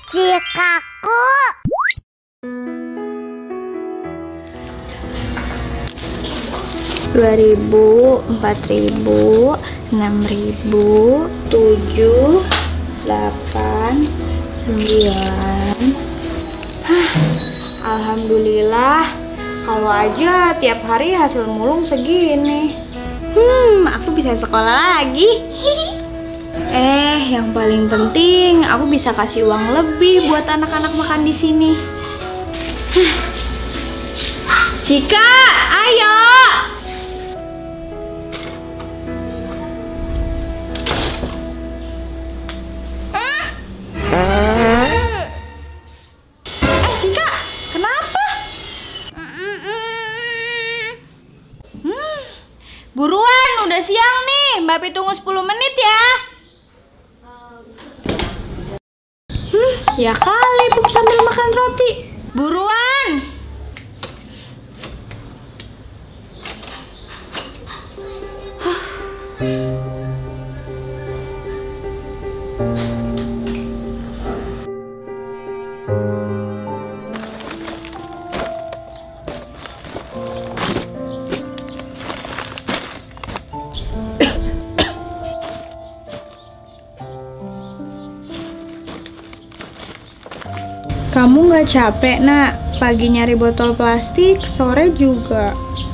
Cikaku. Dua ribu, 4.000, 6.000, 7, 8, 9. Alhamdulillah, kalau aja tiap hari hasil mulung segini. Aku bisa sekolah lagi. Yang paling penting aku bisa kasih uang lebih buat anak-anak makan di sini. Cika, ayo. Cika, kenapa? Buruan, udah siang nih. Mbak Pi tunggu 10 menit ya. Ya kali Pup sambil makan roti. Buruan. Kamu nggak capek, Nak? Pagi nyari botol plastik, sore juga.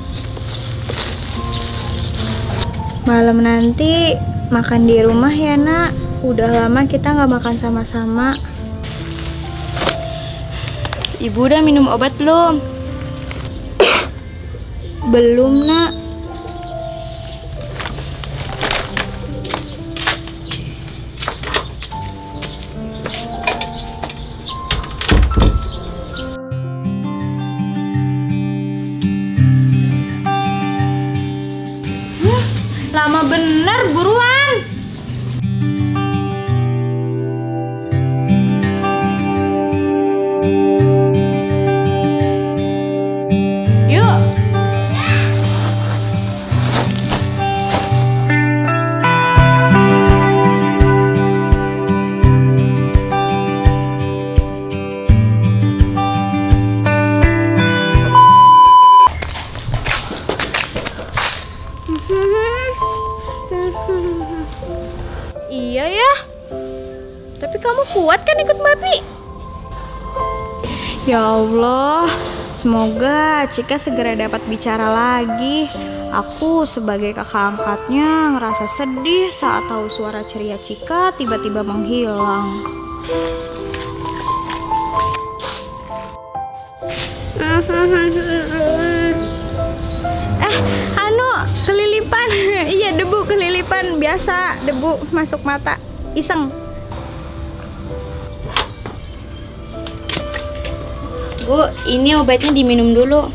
Malam nanti makan di rumah ya, Nak. Udah lama kita nggak makan sama-sama. Ibu udah minum obat belum? Belum, Nak. Lama bener, buruan. Yuk. Iya ya. Tapi kamu kuat kan ikut Mbak Pi? Ya Allah, semoga Cika segera dapat bicara lagi. Aku sebagai kakak angkatnya ngerasa sedih saat tahu suara ceria Cika tiba-tiba menghilang. Kelilipan. Iya, debu kelilipan biasa, debu masuk mata. Iseng. Bu, ini obatnya diminum dulu.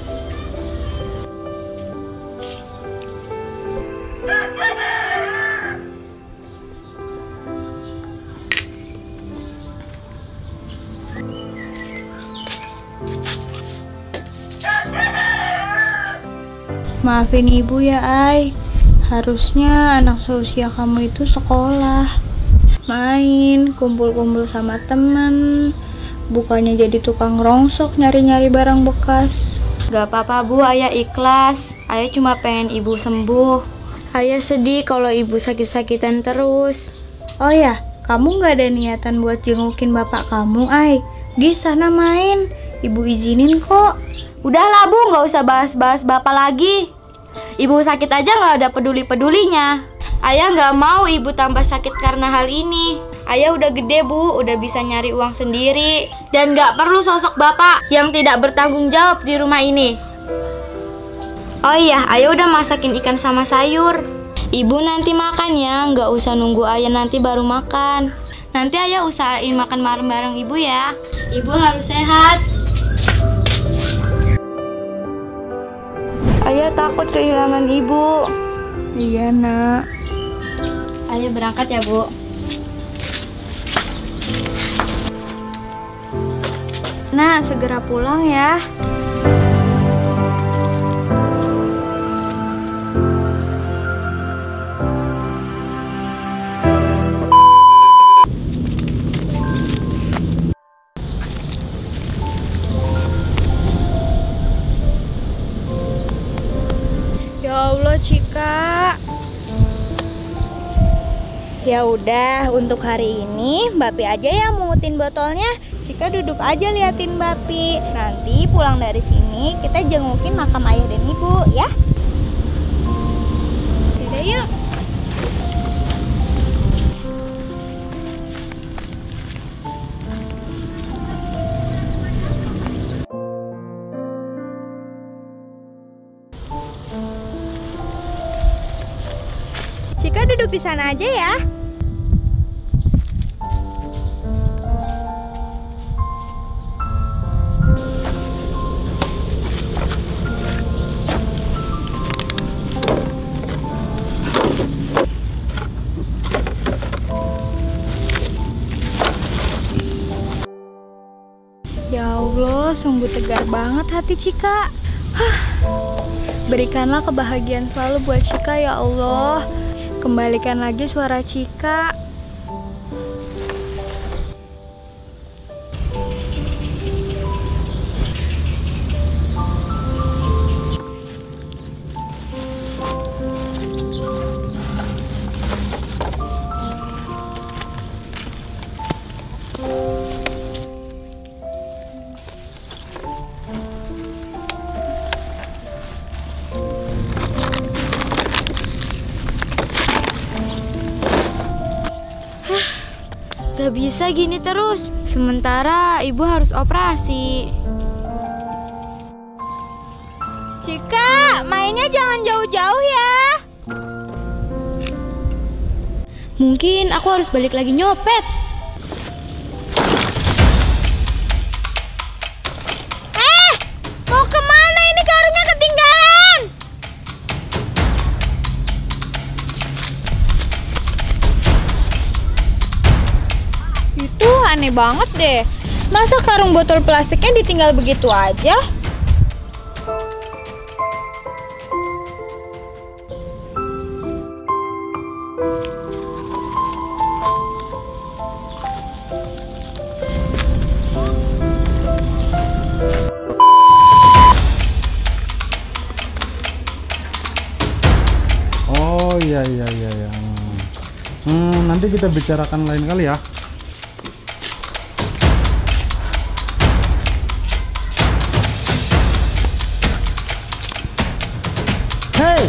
Maafin ibu ya, Ai. Harusnya anak seusia kamu itu sekolah, main, kumpul-kumpul sama temen, bukannya jadi tukang rongsok nyari-nyari barang bekas. Gak apa-apa Bu, Ayah ikhlas. Ayah cuma pengen ibu sembuh. Ayah sedih kalau ibu sakit-sakitan terus. Oh ya, kamu gak ada niatan buat jengukin bapak kamu, Ai? Di sana main, ibu izinin kok. Udahlah Bu, gak usah bahas-bahas bapak lagi. Ibu sakit aja gak ada peduli-pedulinya. Ayah gak mau ibu tambah sakit karena hal ini. Ayah udah gede Bu, udah bisa nyari uang sendiri. Dan gak perlu sosok bapak yang tidak bertanggung jawab di rumah ini. Oh iya, Ayah udah masakin ikan sama sayur. Ibu nanti makan ya, gak usah nunggu Ayah nanti baru makan. Nanti Ayah usahain makan bareng-bareng ibu ya. Ibu harus sehat. Ayah takut kehilangan ibu. Iya, Nak. Ayah berangkat ya, Bu. Nak, segera pulang ya. Ya udah, untuk hari ini Mbak Pi aja yang mungutin botolnya. Cika duduk aja liatin Mbak Pi. Nanti pulang dari sini kita jengukin makam ayah dan ibu ya. Yaudah yuk. Cika duduk di sana aja ya. Ya Allah, sungguh tegar banget hati Cika. Berikanlah kebahagiaan selalu buat Cika ya Allah. Kembalikan lagi suara Cika. Gak bisa gini terus. Sementara ibu harus operasi. Cika, mainnya jangan jauh-jauh ya. Mungkin aku harus balik lagi nyopet. Mau kemana ini, karungnya ketinggalan? Itu aneh banget deh. Masa karung botol plastiknya ditinggal begitu aja? Oh iya. Nanti kita bicarakan lain kali ya. Hey!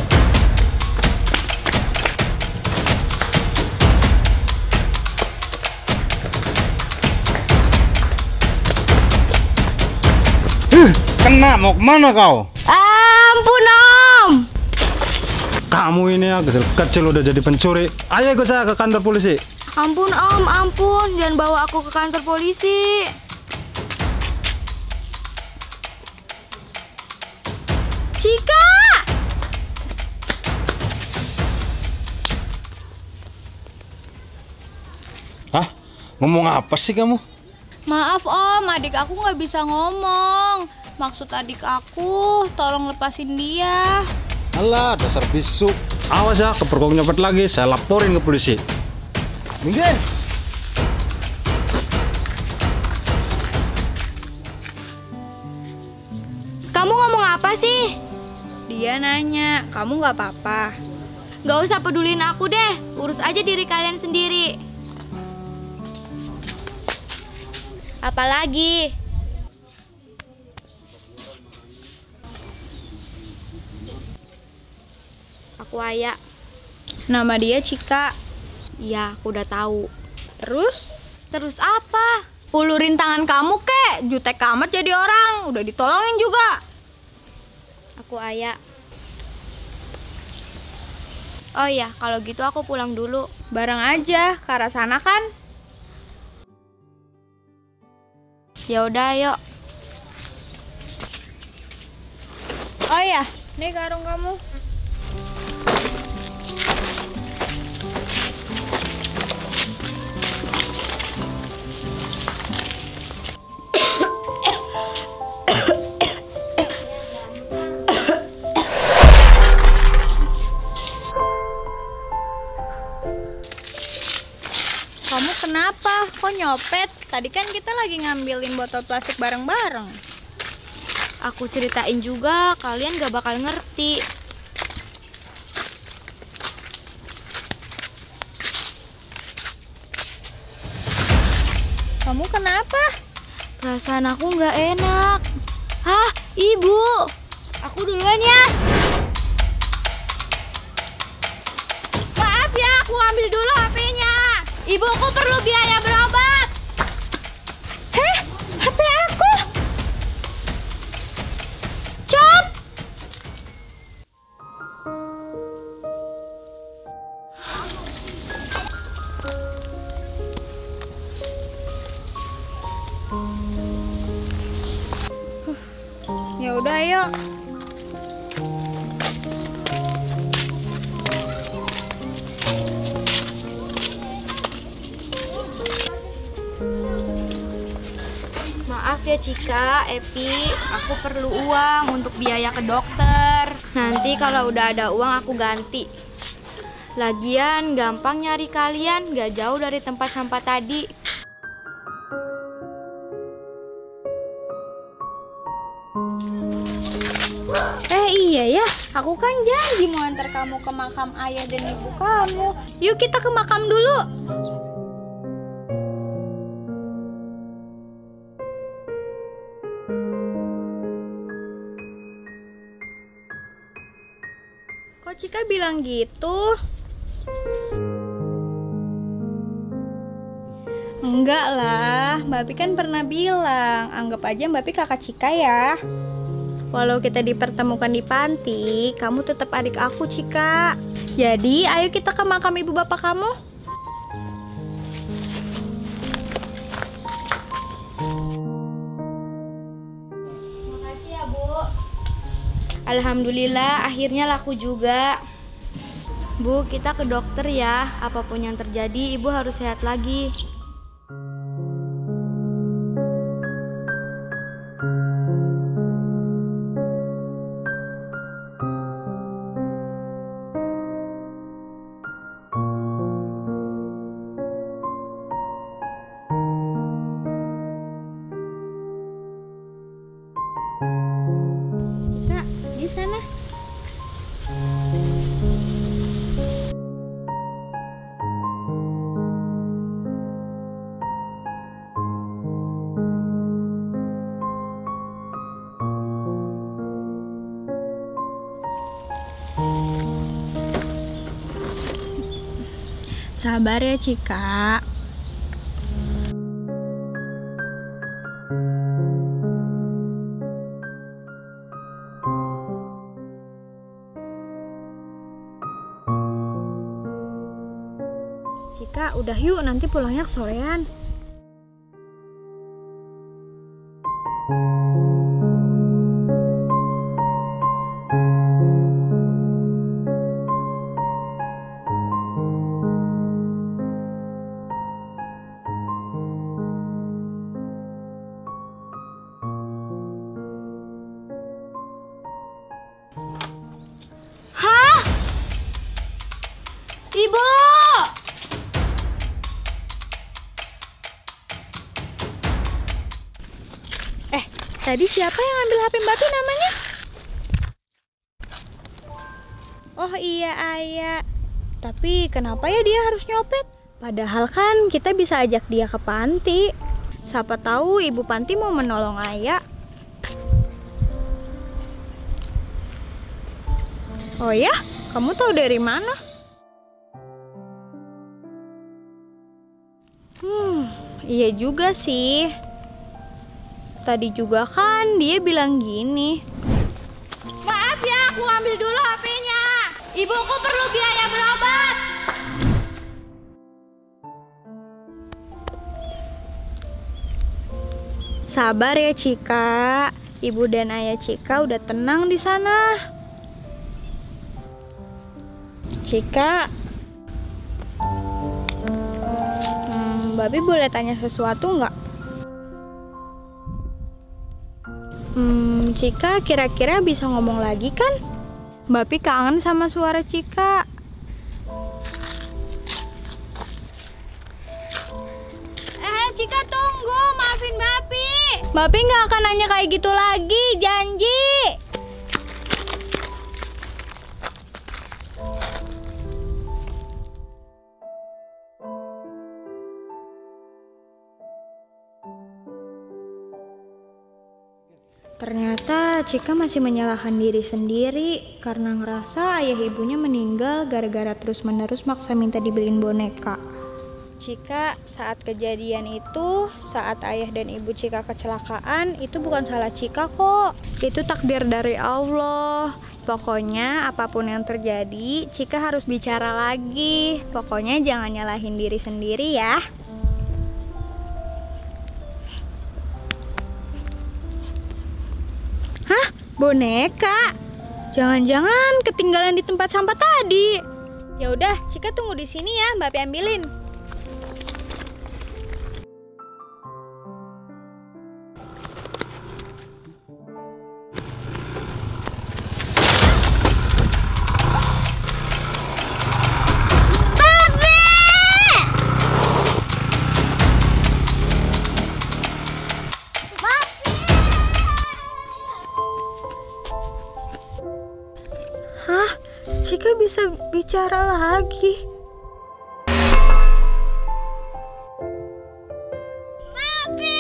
Kena, mau kemana kau? Ampun Om. Kamu ini ya kecil udah jadi pencuri. Ayo ikut saya ke kantor polisi. Ampun Om, ampun. Jangan bawa aku ke kantor polisi. Cika! Hah? Ngomong apa sih kamu? Maaf Om, adik aku nggak bisa ngomong. Maksud adik aku, tolong lepasin dia. Alah, dasar bisu. Awas ya, kepergok nyopet lagi, saya laporin ke polisi. Minggir! Kamu ngomong apa sih? Dia nanya, kamu nggak apa-apa? Nggak usah pedulin aku deh, urus aja diri kalian sendiri. Apalagi? Aku Aya. Nama dia Cika. Iya, aku udah tahu. Terus? Terus apa? Ulurin tangan kamu kek, jutek amat jadi orang. Udah ditolongin juga. Aku Aya. Oh iya, kalau gitu aku pulang dulu. Bareng aja, ke arah sana kan? Ya udah, yuk. Oh iya, nih karung kamu. Kamu kenapa? Kok nyopet? Tadi kan kita lagi ngambilin botol plastik bareng-bareng. Aku ceritain juga, kalian gak bakal ngerti. Kamu kenapa? Perasaan aku nggak enak. Hah, Ibu? Aku duluan ya. Maaf ya, aku ambil dulu HP-nya. Ibuku perlu biaya berobat. Heh, HP aku. Cop. Ya udah, ayo. Maaf ya Cika, Epi, aku perlu uang untuk biaya ke dokter. Nanti kalau udah ada uang aku ganti. Lagian gampang nyari kalian, gak jauh dari tempat sampah tadi. Iya ya, aku kan janji mau antar kamu ke makam ayah dan ibu kamu. Yuk kita ke makam dulu. Kok Cika bilang gitu? Enggak lah, Mbak Pi kan pernah bilang, anggap aja Mbak Pi kakak Cika ya. Walau kita dipertemukan di panti, kamu tetap adik aku, Cika. Jadi, ayo kita ke makam ibu bapak kamu. Makasih ya, Bu. Alhamdulillah, akhirnya laku juga. Bu, kita ke dokter ya. Apapun yang terjadi, Ibu harus sehat lagi. Kak, di sana. Sabar ya, Cika. Cika, udah yuk, nanti pulangnya kesorean. Hah? Ibu! Tadi siapa yang ambil HP Mbak Pi namanya? Oh iya, Ayah. Tapi kenapa ya dia harus nyopet? Padahal kan kita bisa ajak dia ke panti. Siapa tahu ibu panti mau menolong Ayah. Oh ya? Kamu tahu dari mana? Iya juga sih. Tadi juga kan dia bilang gini. Maaf ya, aku ambil dulu HP-nya. Ibuku perlu biaya berobat. Sabar ya Cika. Ibu dan ayah Cika udah tenang di sana. Cika, Babi boleh tanya sesuatu nggak? Cika kira-kira bisa ngomong lagi kan? Mbak Pi kangen sama suara Cika. Cika tunggu, maafin Mbak Pi. Mbak Pi nggak akan nanya kayak gitu lagi, janji. Ternyata Cika masih menyalahkan diri sendiri karena ngerasa ayah ibunya meninggal gara-gara terus-menerus maksa minta dibeliin boneka. Cika, saat kejadian itu, saat ayah dan ibu Cika kecelakaan, itu bukan salah Cika kok. Itu takdir dari Allah. Pokoknya apapun yang terjadi, Cika harus bicara lagi. Pokoknya jangan nyalahin diri sendiri ya. Hah? Boneka? Jangan-jangan ketinggalan di tempat sampah tadi. Ya udah, Cika tunggu di sini ya, Mbak Pi ambilin. Hah? Cika bisa bicara lagi? Papi!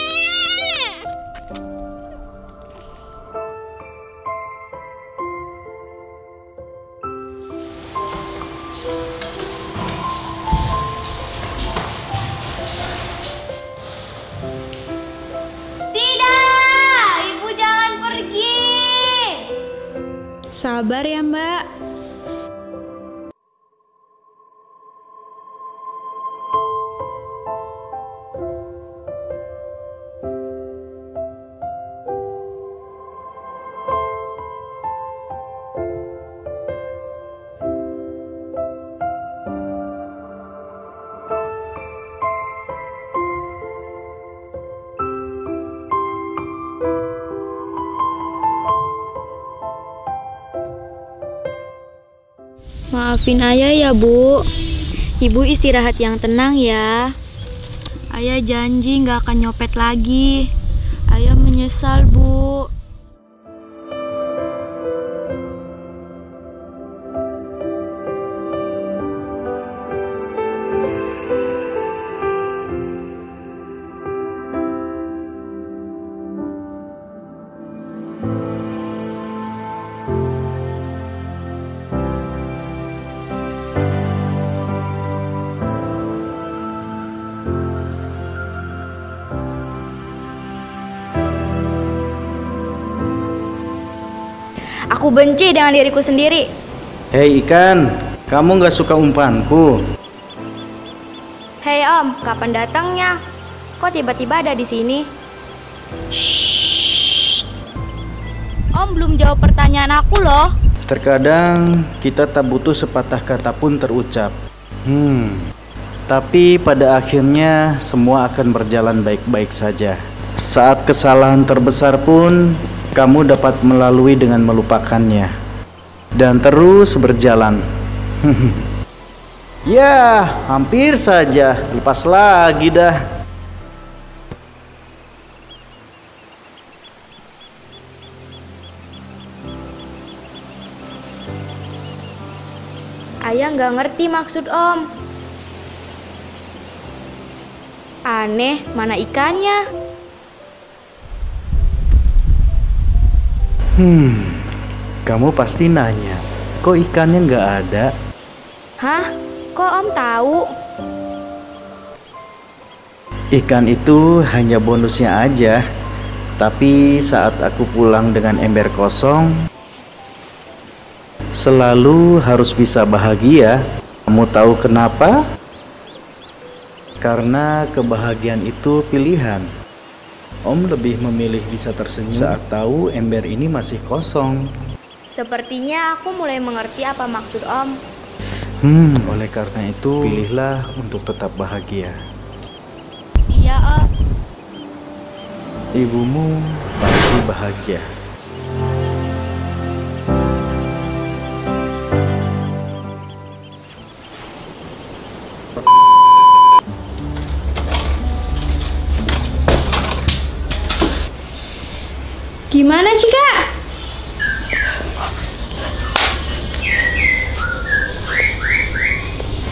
Tidak! Ibu jangan pergi! Sabar ya, Mbak. Maafin ayah ya, Bu. Ibu istirahat yang tenang ya. Ayah janji nggak akan nyopet lagi. Ayah menyesal, Bu. Aku benci dengan diriku sendiri. Hei ikan, kamu gak suka umpanku? Hei Om, kapan datangnya? Kok tiba-tiba ada di sini? Shh. Om belum jawab pertanyaan aku loh. Terkadang kita tak butuh sepatah kata pun terucap. Tapi pada akhirnya semua akan berjalan baik-baik saja. Saat kesalahan terbesar pun kamu dapat melalui dengan melupakannya dan terus berjalan. Ya, hampir saja lepas lagi dah. Ayah nggak ngerti maksud Om. Aneh, mana ikannya? Kamu pasti nanya, kok ikannya nggak ada? Hah? Kok Om tahu? Ikan itu hanya bonusnya aja. Tapi saat aku pulang dengan ember kosong, selalu harus bisa bahagia. Kamu tahu kenapa? Karena kebahagiaan itu pilihan. Om lebih memilih bisa tersenyum saat tahu ember ini masih kosong. Sepertinya aku mulai mengerti apa maksud Om. Oleh karena itu, pilihlah untuk tetap bahagia. Iya Om. Ibumu pasti bahagia. Gimana sih Kak?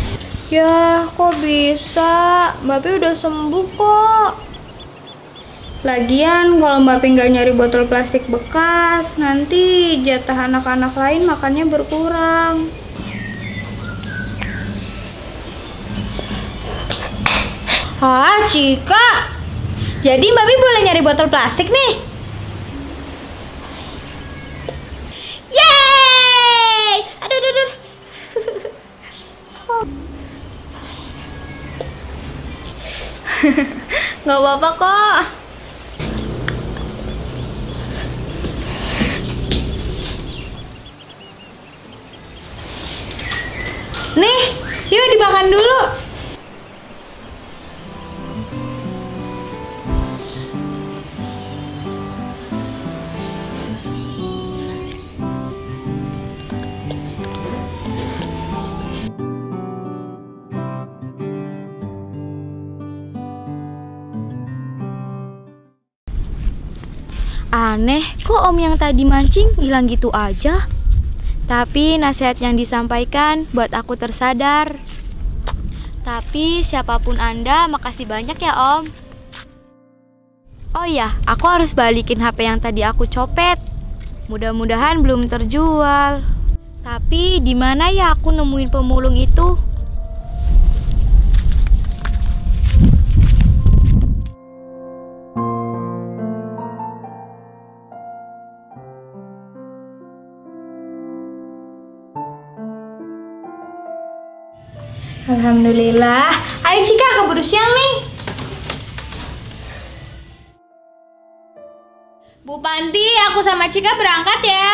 Ya, kok bisa? Mbak Pi udah sembuh kok. Lagian kalau Mbak Pi nggak nyari botol plastik bekas, nanti jatah anak-anak lain makannya berkurang. Hah, Cika? Jadi Mbak Pi boleh nyari botol plastik nih? Yeay! Aduh, aduh, aduh. Nggak apa-apa kok. Nih, yuk dimakan dulu. Aneh, kok om yang tadi mancing hilang gitu aja? Tapi nasihat yang disampaikan buat aku tersadar. Tapi siapapun Anda, makasih banyak ya om. Oh iya, aku harus balikin HP yang tadi aku copet. Mudah-mudahan belum terjual. Tapi di mana ya aku nemuin pemulung itu? Alhamdulillah. Ayo Cika, keburu siang nih. Bu Panti, aku sama Cika berangkat ya.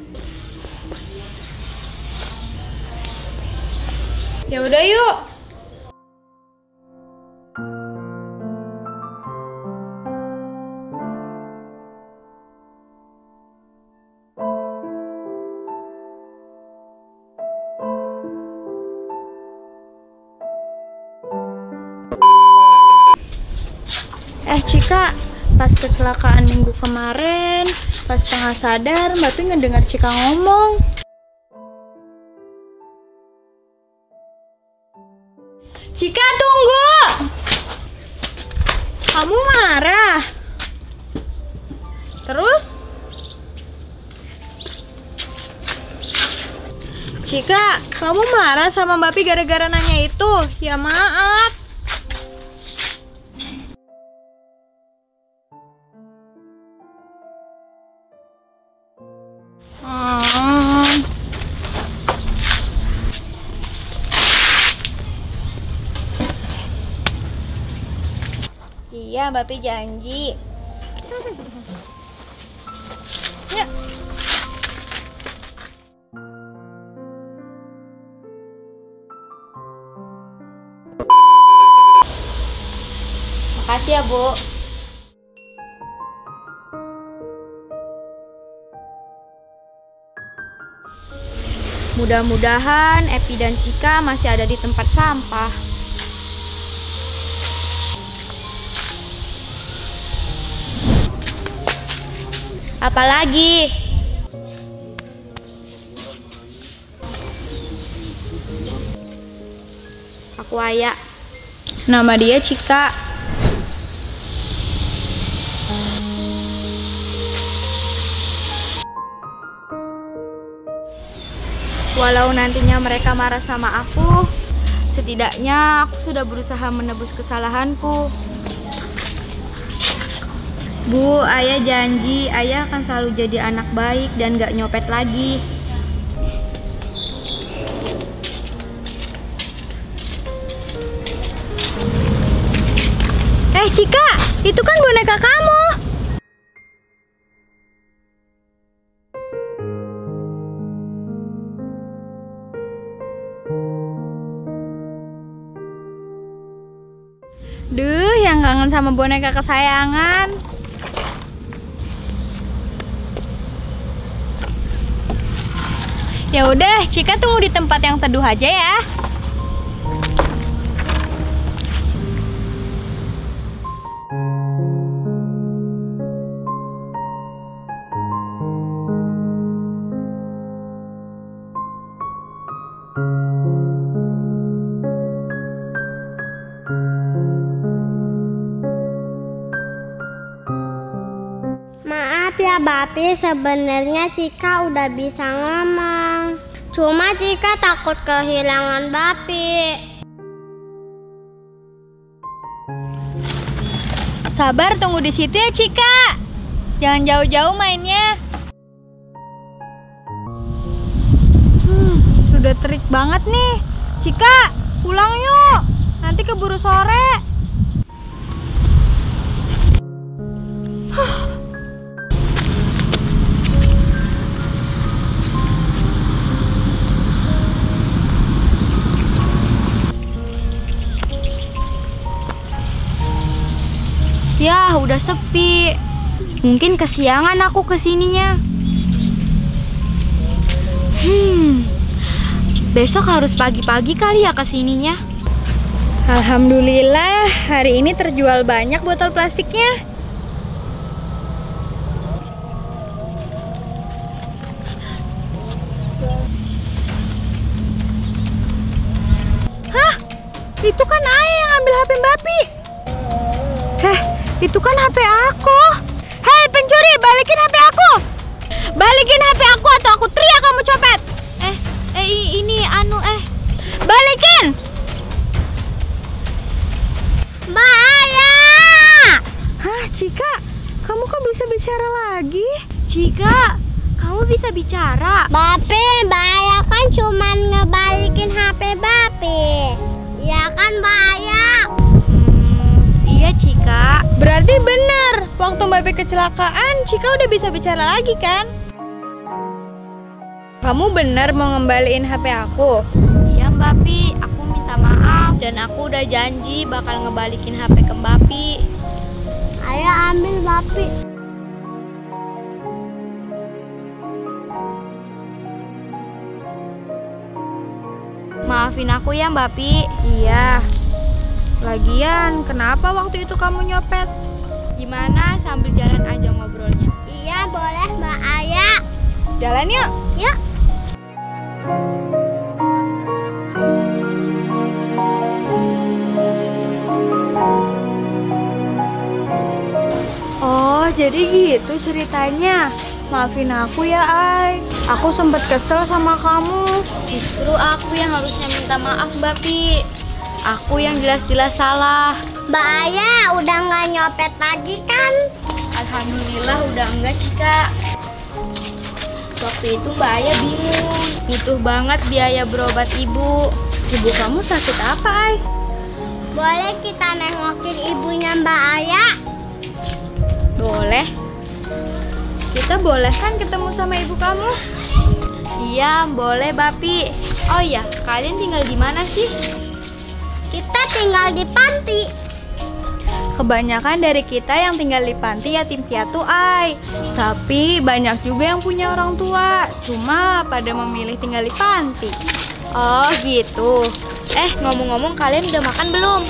Ya udah yuk. Cika, pas kecelakaan minggu kemarin, pas setengah sadar, Mbak Pi ngedengar Cika ngomong. Cika, tunggu! Kamu marah? Terus? Cika, kamu marah sama Mbak Pi gara-gara nanya itu? Ya maaf. Iya, Mbak Pi janji. Yuk. Makasih ya, Bu. Mudah-mudahan Epi dan Cika masih ada di tempat sampah. Apalagi? Aku Aya. Nama dia Cika. Walau nantinya mereka marah sama aku, setidaknya aku sudah berusaha menebus kesalahanku. Bu, Ayah janji Ayah akan selalu jadi anak baik dan gak nyopet lagi. Cika, itu kan boneka kamu. Duh, yang kangen sama boneka kesayangan. Ya udah, Cika tunggu di tempat yang teduh aja ya. ya Bapi, sebenarnya Cika udah bisa ngomong. Cuma Cika takut kehilangan Bapi. Sabar, tunggu di situ ya Cika. Jangan jauh-jauh mainnya. Sudah terik banget nih. Cika, pulang yuk. Nanti keburu sore. Ya, udah sepi. Mungkin kesiangan aku kesininya. Besok harus pagi-pagi kali ya kesininya. Alhamdulillah, hari ini terjual banyak botol plastiknya. Hah? Itu kan Ayah yang ambil HP Bapi. Itu kan HP aku. Hei pencuri, balikin HP aku. Balikin HP aku atau aku teriak kamu copet. Balikin. Bahaya! Hah, Cika, kamu kok bisa bicara lagi? Cika, kamu bisa bicara? Bapi, bahaya kan cuman ngebalikin HP Bapi. Ya kan bahaya? Iya Cika. Berarti bener, waktu Bapi kecelakaan, Cika udah bisa bicara lagi kan? Kamu bener mau ngembaliin HP aku? Iya Bapi, aku minta maaf. Dan aku udah janji bakal ngebalikin HP ke Bapi. Ayo ambil Bapi. Maafin aku ya Bapi. Iya. Lagian, kenapa waktu itu kamu nyopet? Gimana sambil jalan aja ngobrolnya? Iya boleh Mbak Ayah. Jalan yuk. Yuk. Oh, jadi gitu ceritanya. Maafin aku ya, Ay. Aku sempet kesel sama kamu. Justru aku yang harusnya minta maaf, Bapi. Aku yang jelas-jelas salah. Mbak Ayah udah nggak nyopet lagi kan? Alhamdulillah udah enggak, Cika. Waktu itu Mbak Ayah bingung. Butuh banget biaya berobat ibu. Ibu kamu sakit apa, Ay? Boleh kita nengokin ibunya Mbak Ayah? Boleh. Kita boleh kan ketemu sama ibu kamu? Iya, boleh, Bapi. Oh iya, kalian tinggal di mana sih? Kita tinggal di panti. Kebanyakan dari kita yang tinggal di panti yatim piatu, Ay. Tapi banyak juga yang punya orang tua, cuma pada memilih tinggal di panti. Oh gitu. Ngomong-ngomong, kalian udah makan belum?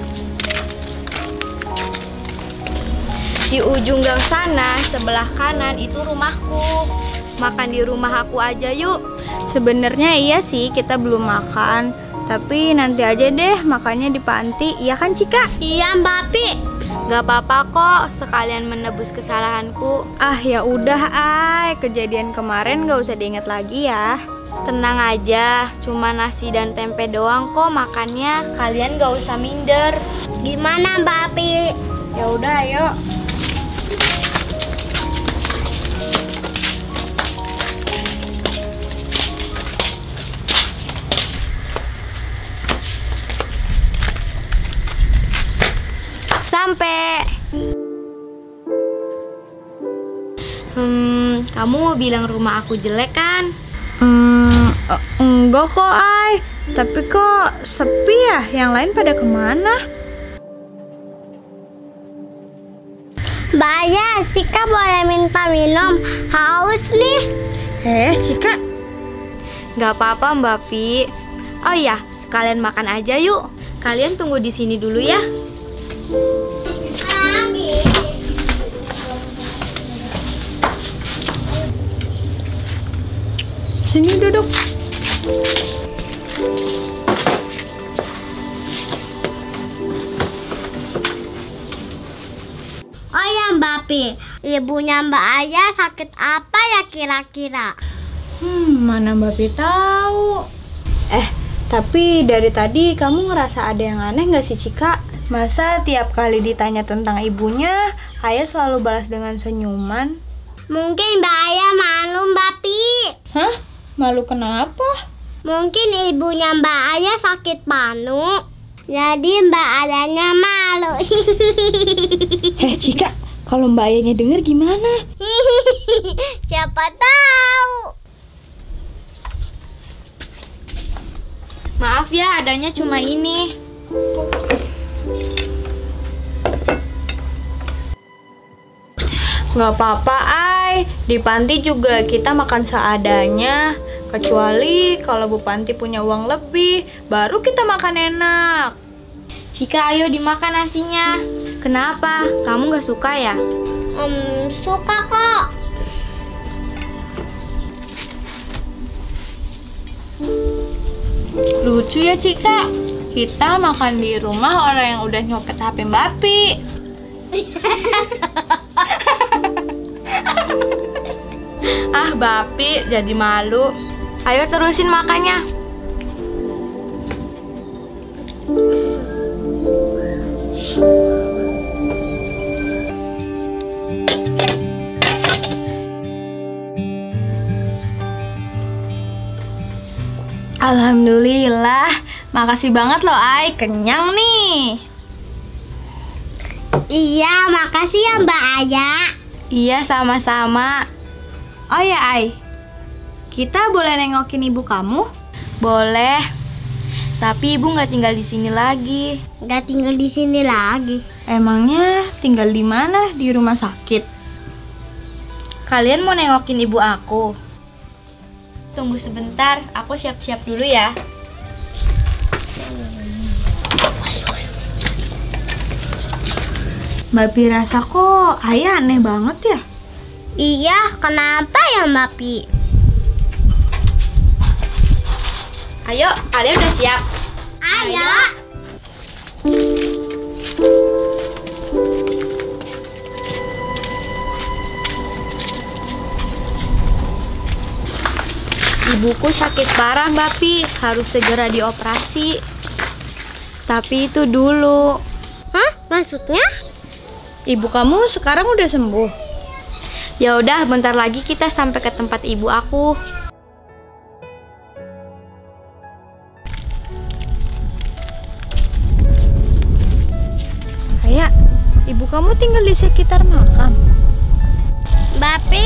Di ujung gang sana, sebelah kanan itu rumahku. Makan di rumah aku aja yuk. Sebenarnya iya sih, kita belum makan. Tapi nanti aja deh makannya di panti, iya kan Cika? Iya Bapi. Gak apa-apa kok, sekalian menebus kesalahanku. Ah ya udah, Ay. Kejadian kemarin gak usah diingat lagi ya. Tenang aja, cuma nasi dan tempe doang kok makannya. Kalian gak usah minder. Gimana Bapi? Ya udah, ayo. Sampai. Kamu bilang rumah aku jelek kan? Enggak kok, Ay. Tapi kok sepi ya? Yang lain pada kemana? Mbak Ayah, Cika boleh minta minum? Haus nih. Cika. Gak apa-apa, Mbak Pi. Oh iya, sekalian makan aja yuk. Kalian tunggu di sini dulu ya. Sini duduk. Oh ya Mbak Pi? Ibunya Mbak Aya sakit apa ya kira-kira? Mana Mbak Pi tahu. Tapi dari tadi kamu ngerasa ada yang aneh nggak sih Cika? Masa tiap kali ditanya tentang ibunya, Ayah selalu balas dengan senyuman? Mungkin Mbak Aya malu Mbak Pi. Hah? Malu kenapa? Mungkin ibunya Mbak Aya sakit panu. Jadi Mbak Ayanya malu. Cika, kalau Mbak Ayahnya denger gimana? Siapa tahu. Maaf ya, adanya cuma ini. Nggak apa-apa, Ay. Di panti juga kita makan seadanya. Kecuali kalau Bu Panti punya uang lebih, baru kita makan enak. Cika, ayo dimakan nasinya. Kenapa? Kamu nggak suka ya? Suka kok. Lucu ya Cika, kita makan di rumah orang yang udah nyopet HP Mbak Pi. Mbak Pi jadi malu. Ayo terusin makannya. Alhamdulillah, makasih banget loh Ay, kenyang nih. Iya, makasih ya Mbak Aya. Iya, sama-sama. Oh ya Ay, kita boleh nengokin ibu kamu? Boleh. Tapi ibu nggak tinggal di sini lagi. Nggak tinggal di sini lagi. Emangnya tinggal di mana? Di rumah sakit? Kalian mau nengokin ibu aku? Tunggu sebentar, aku siap-siap dulu ya. Mbak Pi rasa kok Ayah aneh banget ya? Iya, kenapa ya Mbak Pi? Ayo, kalian udah siap? Ayo. Ibuku sakit parah Mbak Pi, harus segera dioperasi. Tapi itu dulu. Hah? Maksudnya? Ibu kamu sekarang udah sembuh. Ya udah, bentar lagi kita sampai ke tempat ibu aku. Ayah, ibu kamu tinggal di sekitar makam. Mbak Pi.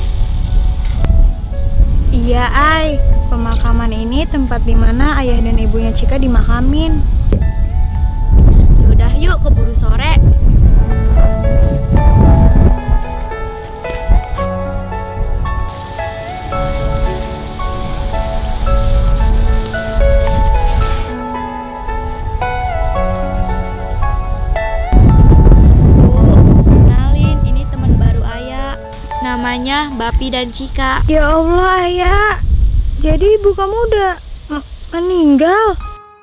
Iya, Ay. Pemakaman ini tempat dimana ayah dan ibunya Cika dimakamin. Udah yuk, keburu sore. Kenalin, ini teman baru Ayah. Namanya Bapi dan Cika. Ya Allah, Ayah. Jadi ibu kamu udah meninggal?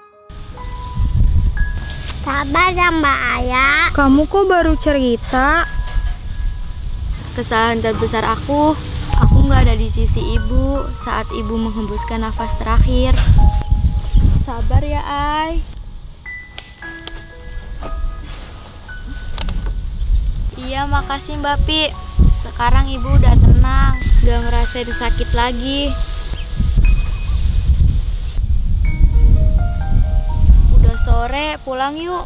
Sabar ya Mbak Aya. Kamu kok baru cerita? Kesalahan terbesar aku nggak ada di sisi ibu saat ibu menghembuskan nafas terakhir. Sabar ya, Ay. Iya, makasih Mbak Pi. Sekarang ibu udah tenang, gak ngerasain sakit lagi. Udah sore, pulang yuk.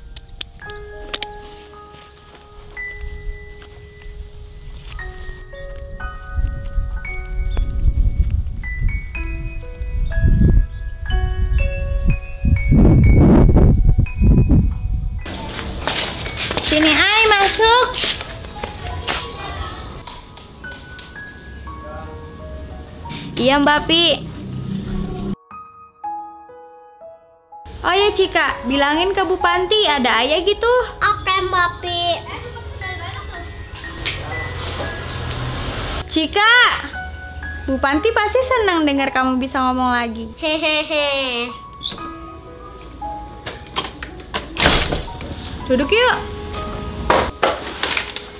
Sini Ay, masuk. Iya Mbak Pi. Oh ya Cika, bilangin ke Bu Panti ada Ayah gitu. Oke Mbak Pi. Cika, Bu Panti pasti senang dengar kamu bisa ngomong lagi. Hehehe. Duduk yuk.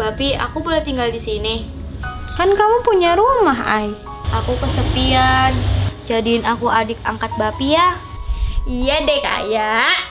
Bapi, aku boleh tinggal di sini? Kan kamu punya rumah, Ai. Aku kesepian. Jadiin aku adik angkat Bapi ya. Iya deh, Kak ya.